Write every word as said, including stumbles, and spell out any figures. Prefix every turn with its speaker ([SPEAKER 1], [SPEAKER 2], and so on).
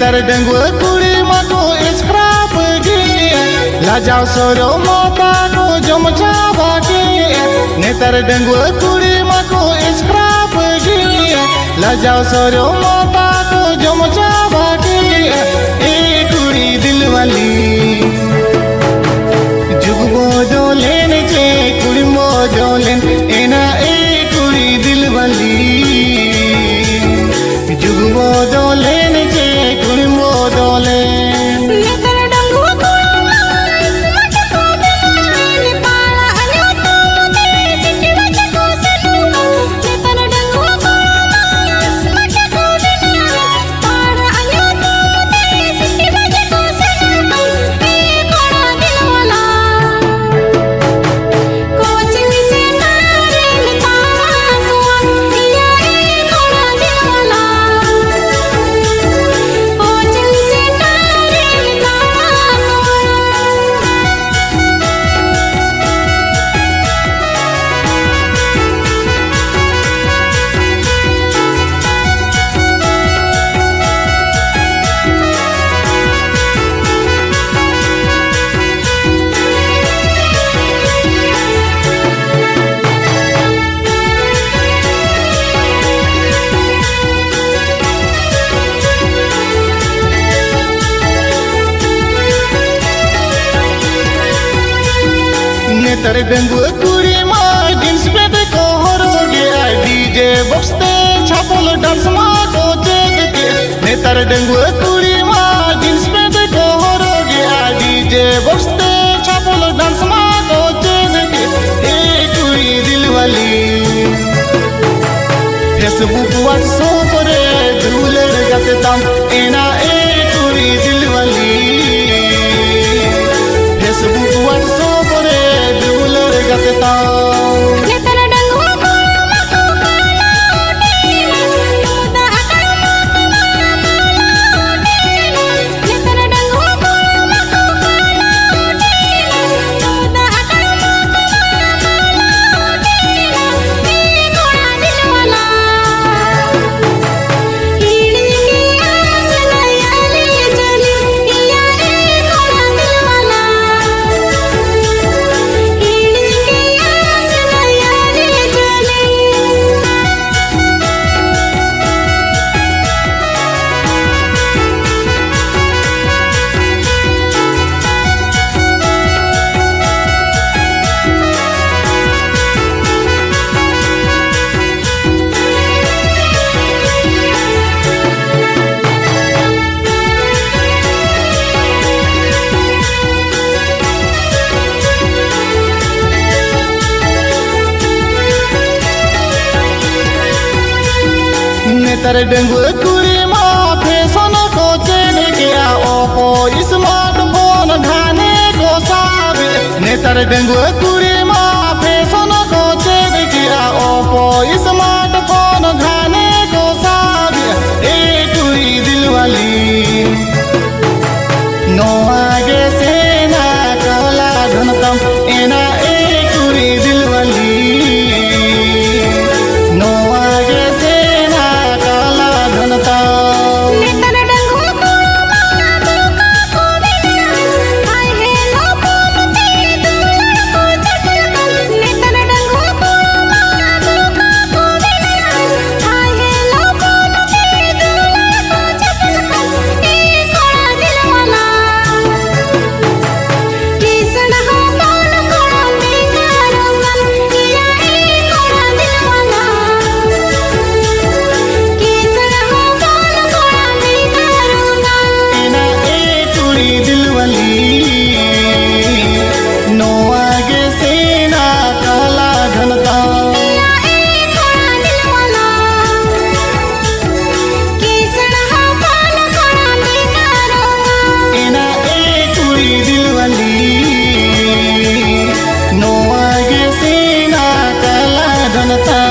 [SPEAKER 1] नेतर डंगुआ कुड़ी मको स्क्रैप गे लाजाव सोरो मोता को जमचा बागे नेतर डंगुआ कुड़ी मको स्क्रैप गे लाजाव सोरो मोता को जमचा बागे ए कुड़ी दिलवाली जुगबो जोलेन चे कुड़ी मो जोलेन एना ए कुड़ी दिलवाली जुगबो जोलेन चे कुड़ी मो जोलेन
[SPEAKER 2] नेतर डंगुआ कुड़ी स्मार्ट को बिना पाला अन्यो तो मुते सिटी बच को सनु नेतर डंगुआ कुड़ी स्मार्ट को बिना पाला अन्यो तो मुते सिटी बच को सनु ए कोड़ा दिलवाला कोचिंग से तारे निकाला कुआ या ए कोड़ा दिलवाला कोचिंग से तारे निकाला
[SPEAKER 1] नेतर डंगुआ कुड़ी मा जींस पैंट को हरोगे डीजे बॉक्स ते छापल डांस मा को चेक के नेतर डंगुआ कुड़ी मा जींस पैंट को हरोगे डीजे बॉक्स ते छापल डांस मा को चेक के ए कुड़ी दिलवाली फेसबुक व्हाट्सएप रे दूलर गाते तम एना ए कुड़ी दिलवाली फेसबुक व्हाट्सएप रे दूलर गाते तम
[SPEAKER 2] नेतर डंगुआ कुड़ी मको काला ओटेला मुदा अकड़ मको माला ओटेला नेतर डंगुआ कुड़ी मको काला ओटेला मुदा अकड़ मको माला ओटेला ए कोड़ा दिलवाला ईड़ी की आस नयाली चली या ए कोड़ा दिलवाला ईड़ी की आस नयाली चली
[SPEAKER 1] नेतर डंगुआ कुड़ी मा फैशन को चेन गया ओप्पो स्मार्टफोन घाने को साबे नेतर डंगुआ कुड़ी मा फैशन को चेन गया ओप्पो स्मार्टफोन घाने को साबे ए कुड़ी दिलवाली नो आगे से ना कला धनतम एना ए कुड़ी दिलवाली नो आगे से ना कला धनतम
[SPEAKER 2] नेतर डंगुआ कुड़ी मको को बिना आए हेलो मुते दूलर को चटल नेतर डंगुआ कुड़ी मको को बिना आए हेलो मुते दूलर को चटल ए कोड़ा दिलवाला किसन हो कौन कोड़ा बेकार मन या ए कोड़ा दिलवाला किसन हो कौन कोड़ा बेकार मन
[SPEAKER 1] एना ए कुड़ी दिलवाली नो आगे से ना कला धनतम
[SPEAKER 2] या ए कोड़ा दिलवाला किसन हो कौन कोड़ा बेकार मन
[SPEAKER 1] एना ए कुड़ी दिलवाली नो आगे से ना कला धनतम